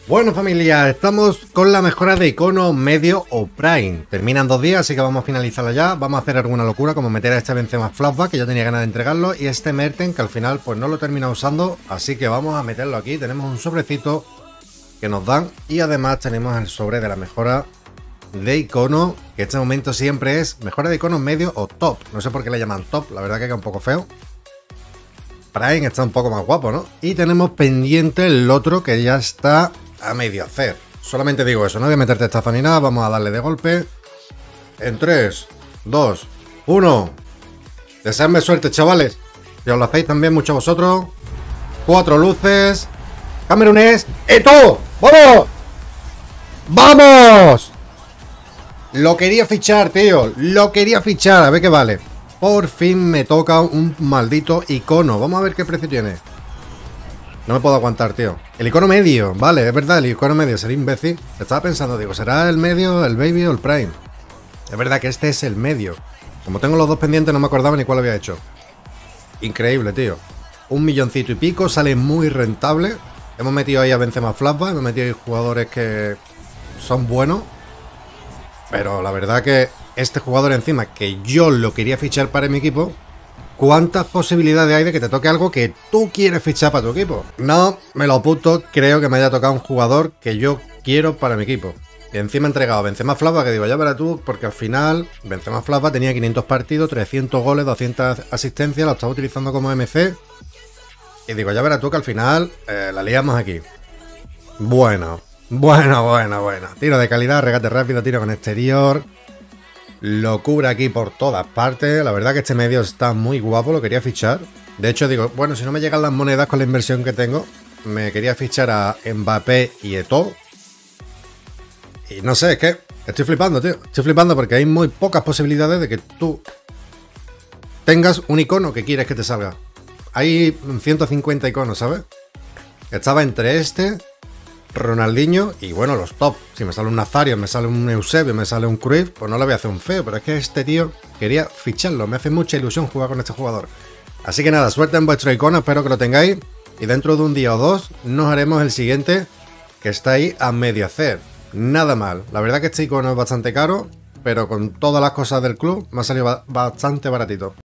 Bueno, familia, estamos con la mejora de icono medio o prime. Terminan 2 días, así que vamos a finalizarla ya. Vamos a hacer alguna locura, como meter a este Benzema Flashback, que yo tenía ganas de entregarlo, y este Mertens, que al final pues no lo he terminado usando, así que vamos a meterlo aquí. Tenemos un sobrecito que nos dan, y además tenemos el sobre de la mejora de icono, que en este momento siempre es mejora de icono medio o top. No sé por qué le llaman top, la verdad que queda un poco feo. Prime está un poco más guapo, ¿no? Y tenemos pendiente el otro que ya está a medio hacer. Solamente digo eso, no voy a meterte estazo ni nada. Vamos a darle de golpe. En 3, 2, 1. Deseadme suerte, chavales. Si os lo hacéis también mucho vosotros. 4 luces. Camerunés. ¡Eto! ¡Vamos! ¡Vamos! Lo quería fichar, tío. Lo quería fichar. A ver qué vale. Por fin me toca un maldito icono. Vamos a ver qué precio tiene. No me puedo aguantar, tío. El icono medio, vale, es verdad, el icono medio. Sería imbécil. Estaba pensando, digo, ¿será el medio, el baby o el prime? Es verdad que este es el medio. Como tengo los dos pendientes, no me acordaba ni cuál había hecho. Increíble, tío. 1 milloncito y pico, sale muy rentable. Hemos metido ahí a Benzema Flashback, hemos metido ahí jugadores que son buenos. Pero la verdad que este jugador encima, que yo lo quería fichar para mi equipo, ¿cuántas posibilidades hay de que te toque algo que tú quieres fichar para tu equipo? No me lo apunto, creo que me haya tocado un jugador que yo quiero para mi equipo. Y encima he entregado Benzema Flashback, que digo, ya verás tú, porque al final Benzema Flashback tenía 500 partidos, 300 goles, 200 asistencias, lo estaba utilizando como MC. Y digo, ya verás tú que al final la liamos aquí. Bueno. Tiro de calidad, regate rápido, tiro con exterior. Locura aquí por todas partes. La verdad que este medio está muy guapo, lo quería fichar. De hecho digo, bueno, si no me llegan las monedas con la inversión que tengo, me quería fichar a Mbappé y Eto'o. Y no sé, es que estoy flipando, tío. Estoy flipando porque hay muy pocas posibilidades de que tú tengas un icono que quieres que te salga. Hay 150 iconos, ¿sabes? Estaba entre este, Ronaldinho y bueno, los top. Si me sale un Nazario, me sale un Eusebio, me sale un Cruyff, pues no le voy a hacer un feo. Pero es que este tío quería ficharlo. Me hace mucha ilusión jugar con este jugador. Así que nada, suerte en vuestro icono, espero que lo tengáis. Y dentro de un día o dos nos haremos el siguiente, que está ahí a medio hacer. Nada mal. La verdad que este icono es bastante caro, pero con todas las cosas del club me ha salido bastante baratito.